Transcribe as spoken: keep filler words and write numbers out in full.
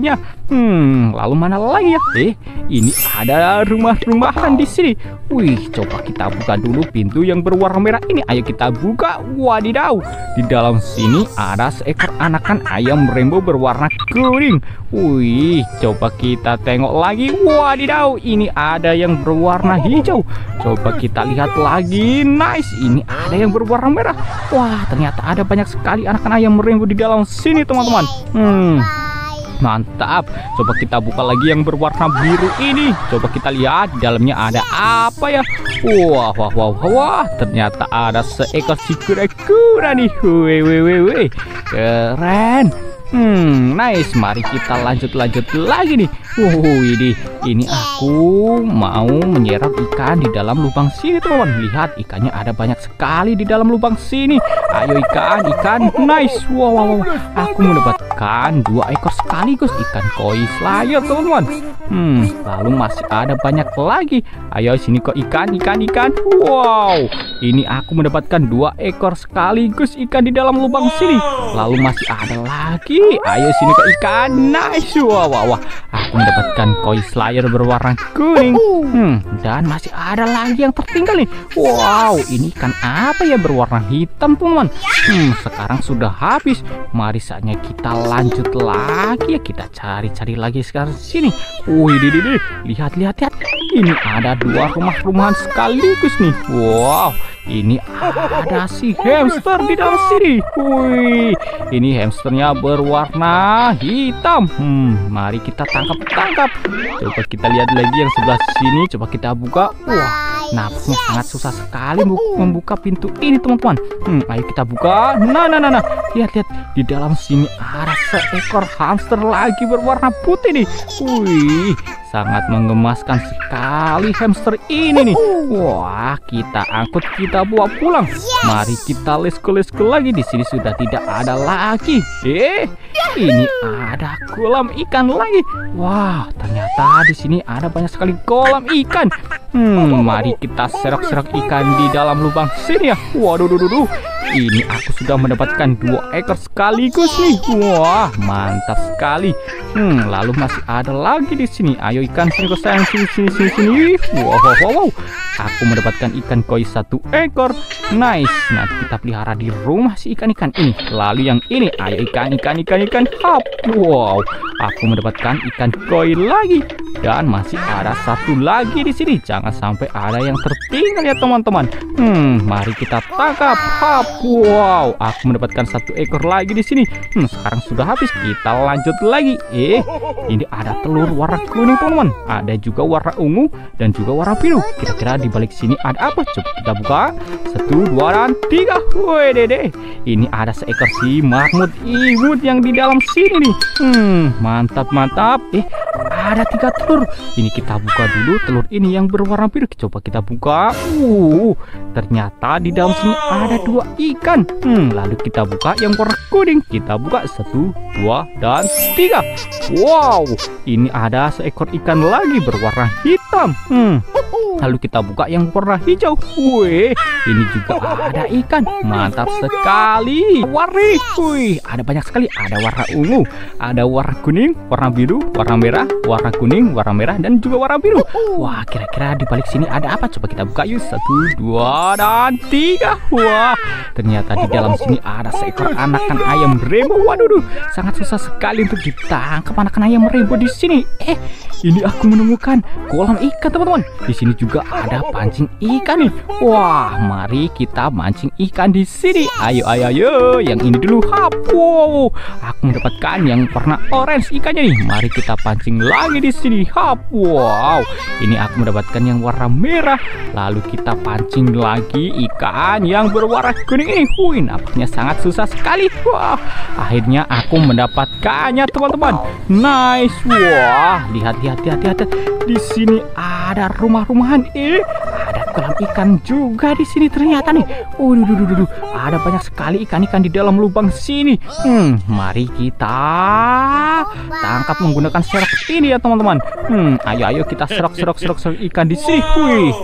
lainnya. Hmm, lalu mana lagi ya? Eh, ini ada rumah-rumahan di sini. Wih, coba kita buka dulu pintu yang berwarna merah ini. Ayo kita buka. Wadidaw, di dalam sini ada seekor anakan ayam rainbow berwarna kuning. Wih, coba kita tengok lagi. Wadidaw, ini ada yang berwarna hijau. Coba kita lihat lagi. Nice, ini ada yang berwarna merah. Wah, ternyata ada banyak sekali anakan ayam rainbow di dalam sini, teman-teman. Hmm, mantap. Coba kita buka lagi yang berwarna biru ini. Coba kita lihat di dalamnya ada apa ya. Wah, wah, wah, wah, wah. Ternyata ada seekor si kura-kura nih. Wih, wih, wih, wih. Keren. Hmm, nice. Mari kita lanjut-lanjut lagi nih. Wuh, ini, ini aku mau menyerap ikan di dalam lubang sini, teman-teman. Lihat, ikannya ada banyak sekali di dalam lubang sini. Ayo ikan, ikan, nice. Wow, wow, wow. Aku mendapatkan dua ekor sekaligus ikan koi slayer, teman-teman. Hmm, lalu masih ada banyak lagi. Ayo sini kok ikan, ikan, ikan. Wow, ini aku mendapatkan dua ekor sekaligus ikan di dalam lubang sini. Lalu masih ada lagi. Ayo sini kok ikan, nice. Wow, wow, wow. Aku mendapatkan koi slayer berwarna kuning. Hmm, dan masih ada lagi yang tertinggal nih. Wow, ini ikan apa ya berwarna hitam, teman-teman? Hmm, sekarang sudah habis. Mari saatnya kita lanjut lagi ya. Kita cari-cari lagi sekarang sini. Wih, di, di, di. Lihat, lihat, lihat. Ini ada dua rumah-rumahan sekaligus nih. Wow, ini ada si hamster di dalam sini. Wih, ini hamsternya berwarna hitam. Hmm, mari kita tangkap-tangkap. Coba kita lihat lagi yang sebelah sini. Coba kita buka. Wah, nampaknya sangat susah sekali membuka pintu ini, teman-teman. Hmm, ayo kita buka. Nah, nah, nah, nah. Lihat, lihat. Di dalam sini ada seekor hamster lagi berwarna putih nih. Wih, sangat menggemaskan sekali hamster ini nih. Wah, kita angkut, kita bawa pulang. Mari kita let's go, let's go lagi. Di sini sudah tidak ada lagi. Eh, ini ada kolam ikan lagi. Wah, ternyata di sini ada banyak sekali kolam ikan. Hmm, mari kita serok-serok ikan di dalam lubang sini ya. Waduh, duh, duh, duh. Ini aku sudah mendapatkan dua ekor sekaligus nih. Wah, mantap sekali. Hmm, lalu masih ada lagi di sini. Ayo ikan sini kok sayang, sini sini sini sini. Wow, wow, wow, wow. Aku mendapatkan ikan koi satu ekor. Nice. Nanti kita pelihara di rumah si ikan-ikan ini. Lalu yang ini, ayo ikan ikan ikan ikan. Hap. Wow, aku mendapatkan ikan koi lagi. Dan masih ada satu lagi di sini. Jangan sampai ada yang tertinggal ya, teman-teman. Hmm, mari kita tangkap. Hap. Wow, aku mendapatkan satu ekor lagi di sini. Hmm, sekarang sudah habis. Kita lanjut lagi. Eh, ini ada telur warna kuning, teman-teman. Ada juga warna ungu dan juga warna biru. Kira-kira di balik sini ada apa? Coba kita buka. Satu, dua, dan tiga. Woi, dede. Ini ada seekor si marmut imut yang di dalam sini nih. Hmm, mantap, mantap. Eh, ada tiga telur. Ini kita buka dulu telur ini yang berwarna biru. Coba kita buka. Uh, ternyata di dalam sini ada dua ikan. Hmm, lalu kita buka yang warna kuning. Kita buka satu, dua, dan tiga. Wow, ini ada seekor ikan lagi berwarna hitam. Hmm, lalu kita buka yang warna hijau. Wih, ini juga ada ikan. Mantap sekali. Warni. Wih, ada banyak sekali. Ada warna ungu, ada warna kuning, warna biru, warna merah, warna kuning, warna merah, dan juga warna biru. Wah, kira-kira di balik sini ada apa? Coba kita buka yuk. Satu, dua, dan tiga. Wah, ternyata di dalam sini ada seekor anakan ayam rainbow. Waduh, sangat susah sekali untuk ditangkap anakan ayam rainbow di sini. Eh, ini aku menemukan kolam ikan, teman-teman. Di sini juga ada pancing ikan nih. Wah, mari kita mancing ikan di sini. Ayo, ayo, ayo. Yang ini dulu. Hap. Wow, aku mendapatkan yang warna orange ikannya nih. Mari kita pancing lagi di sini. Hap. Wow, ini aku mendapatkan yang warna merah. Lalu kita pancing lagi ikan yang berwarna kuning ini. Wih, nampaknya sangat susah sekali. Wah, akhirnya aku mendapatkannya, teman-teman. Nice. Wah, lihat, lihat, lihat, lihat. Di sini ada rumah-rumahan. Eh, ada kolam ikan juga di sini ternyata nih. Waduh, duh, duh, duh, duh. Ada banyak sekali ikan-ikan di dalam lubang sini. Hmm, mari kita tangkap menggunakan serok ini ya, teman-teman. Hmm, ayo, ayo kita serok, serok, serok, serok ikan di sini. Wih.